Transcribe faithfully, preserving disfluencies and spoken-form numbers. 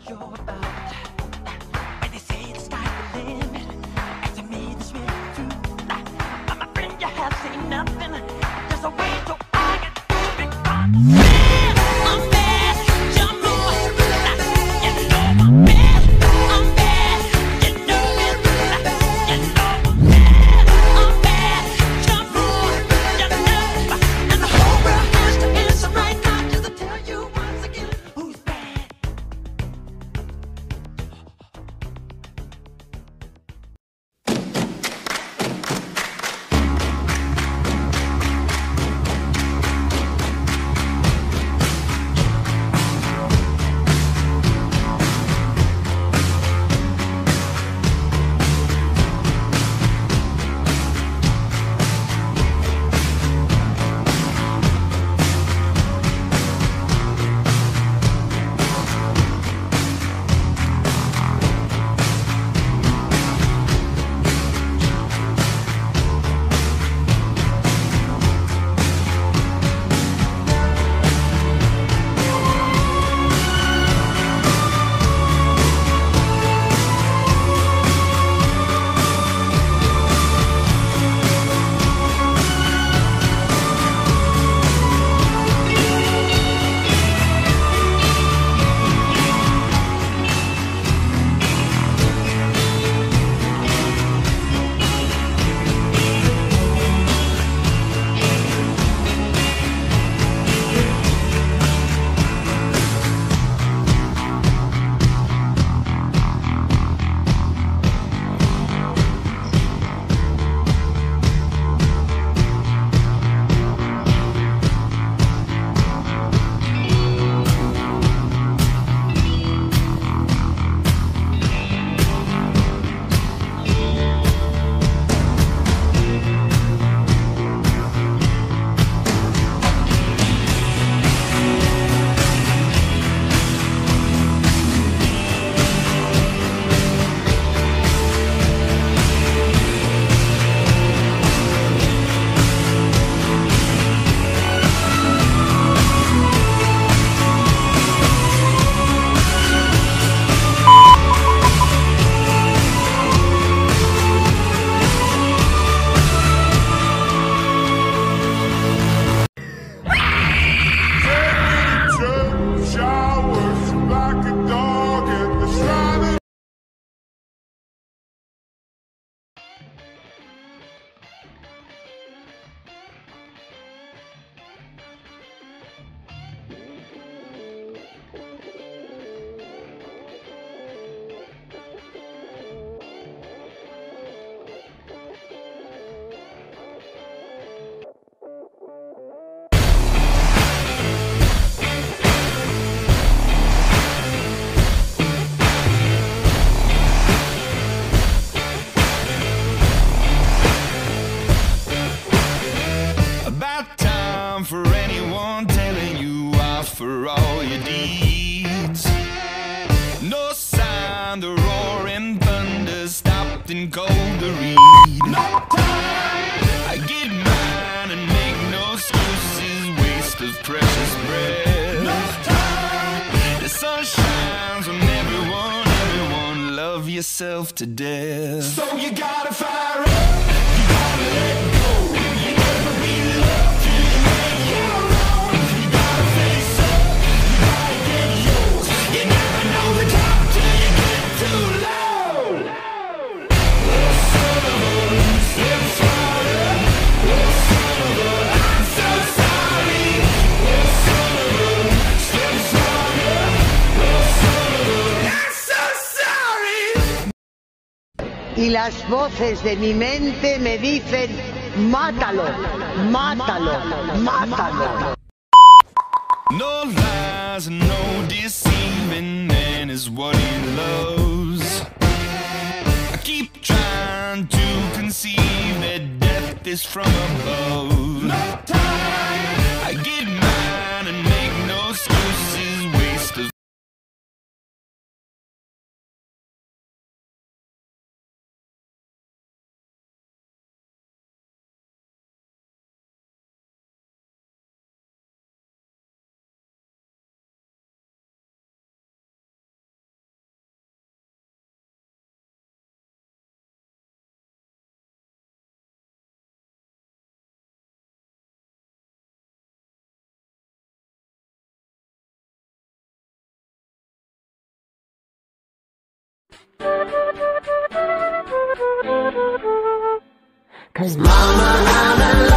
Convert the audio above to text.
you're about. When they say the sky's the limit, and to me this really true. I'm a friend, you have seen nothing. There's a way to argue to be gone. Man, I'm bad, you know it. You know I'm bad, I'm bad, you know it. You know I'm bad, I'm bad, you know it. You know, and the whole world has to answer right now just to tell you once again who's bad. Showers like a dog in the sun. About time for anyone telling you off for all your deeds. No sign the roaring thunder stopped and cold the reed. No time. I get mine and make no excuses, waste of precious breath. No time. The sun shines on everyone, everyone, love yourself to death. So you gotta fire up, you gotta let go. You never be loved till you make your own. You gotta face up, you gotta get yours. You never know the top till you get too low. Oh, son of a, it's harder. Oh, son of a, I'm so sorry. Oh, son of a, it's harder. Oh, son of a, I'm so sorry. Y las voces de mi mente me dicen, mátalo, mátalo, mátalo. No lies, no deceiving, man is what he loves. I keep trying to conceive that death is from above. No time. I get mine and make no excuses, waste of Cause mama, mama